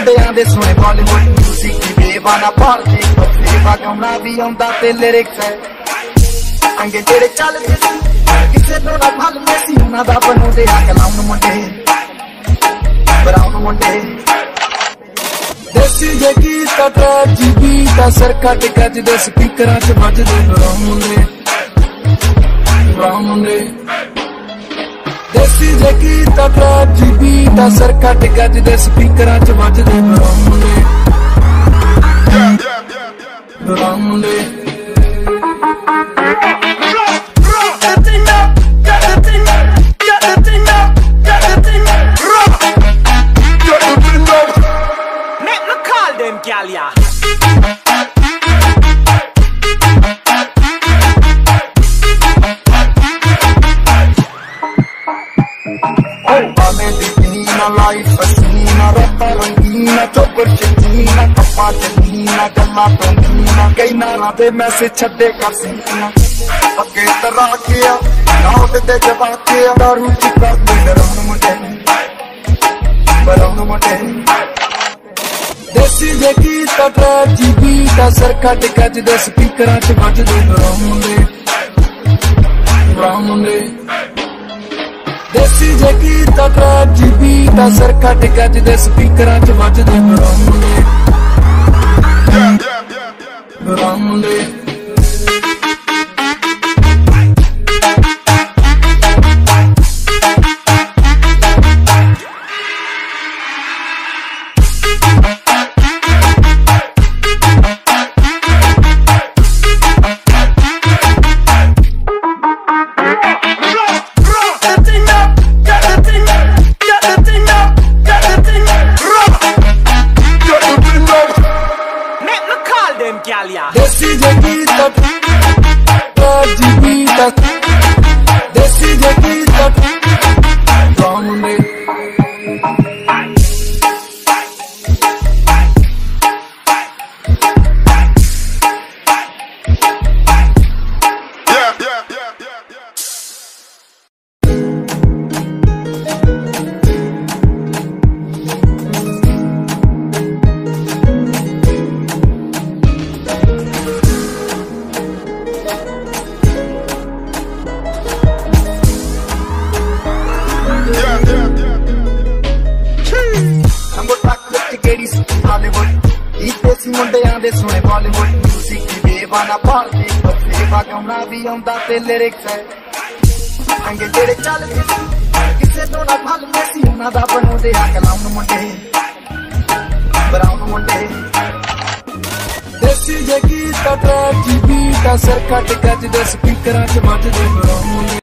ਮੁੰਡਿਆਂ ਦੇ ਸੁਣੇ ਬਾਲੀਵੁੱਡ ਮਿਊਜ਼ਿਕ ਬੇਵਾਨਾ ਭਾਰਤੀ ਸੇਵਾ ਗਾਉਣਾ ਵੀ ਆਉਂਦਾ ਤੇ ਲਿਰਿਕਸ ਹੈ ਅੰਗੇ ਜਿਹੜੇ ਚੱਲਦੇ ਕਿਸੇ ਤੋਂ ਨਾ ਭੱਲਦੇ ਸੀ ਉਹਨਾਂ ਦਾ ਬਣਾਉਂਦੇ ਆ ਕਲਾਮ ਮੁੰਡੇ ਬਰਾਉਨ ਮੁੰਡੇ ਦੇਸੀ ਜੇ ਗੀਤ ਟਰੈਕ ਜੀ ਬੀਟ ਅਸਰ ਕੱਟ ਗੱਜਦੇ ਸਪੀਕਰਾਂ 'ਚ ਵੱਜਦੇ ਬਰਾਉਨ ਮੁੰਡੇ ਦੇਸੀ ਜੇ ਗੀਤ ਟਰੈਕ ਜੀ ਬੀਟ ਅਸਰ ਕੱਟ ਗੱਜਦੇ ਸਪੀਕਰਾਂ 'ਚ ਵੱਜਦੇ ਬਰਾਉਨ ਮੁੰਡੇ Gal, yeah. Life fascina, rotta rangina, chopper shakina, kappa chalina, galla tonina, kei nara de message chhade kar sina, pakke tarah kiya, naut de jaba kiya, daru chika de baraun mute. ਦੇਸੀ ਜੇ ਗੀਤ track ਜੀ beat ਅਸਰ ਕੱਟ ਗੱਜਦੇ ਸਪੀਕਰਾਂ 'ਚ ਵੱਜਦੇ brown ਮੁੰਡੇ ਦੇਸੀ ਜੇ ਗੀਤ ਟਰੈਕ ਜੀ ਬੀਟ ਅਸਰ ਕੱਟ ਗੱਜਦੇ ਸਪੀਕਰਾਂ 'ਚ ਵੱਜਦੇ ਬਰਾਉਨ ਮੁੰਡੇ Gal, yeah. Desi je gita, ji gita, desi je gita, brown mundi. ਦੇਸੀ ਮੁੰਡਿਆਂ ਦੇ ਸੁਣੇ ਬਾਲੀਵੁੱਡ ਮਿਊਜ਼ਿਕ ਬੇਵਾਨਾ ਭਾਰਤੀ ਸੇਵਾ ਗਾਉਣਾ ਵੀ ਆਉਂਦਾ ਤੇ ਲਿਰਿਕਸ ਹੈ ਅੰਗੇ ਜਿਹੜੇ ਚੱਲਦੇ ਕਿਸੇ ਤੋਂ ਨਾ ਭੱਲਦੇ ਸੀ ਉਹਨਾਂ ਦਾ ਬਣਾਉਂਦੇ ਆ ਕਲਾਮ ਮੁੰਡੇ ਬਰਾਉਨ ਮੁੰਡੇ ਦੇਸੀ ਜੇ ਗੀਤ ਟਰੈਕ ਜੀ ਬੀਟ ਅਸਰ ਕੱਟ ਗੱਜਦੇ ਸਪੀਕਰਾਂ 'ਚ ਵੱਜਦੇ ਬਰਾਉਨ ਮੁੰਡੇ